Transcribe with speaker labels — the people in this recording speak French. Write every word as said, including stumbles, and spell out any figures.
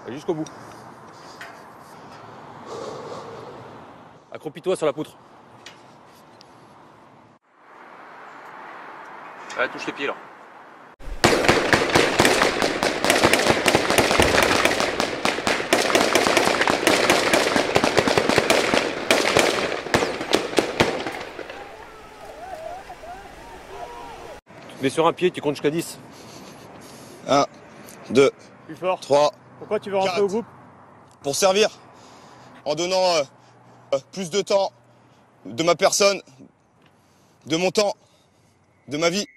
Speaker 1: Allez jusqu'au bout. Accroupis-toi sur la poutre. Allez, touche les pieds là. Tu te mets sur un pied, tu comptes jusqu'à dix.
Speaker 2: un, deux,
Speaker 3: Plus fort.
Speaker 2: trois.
Speaker 3: Pourquoi tu veux rentrer
Speaker 2: quatre.
Speaker 3: au groupe?
Speaker 2: Pour servir, en donnant euh, euh, plus de temps de ma personne, de mon temps, de ma vie.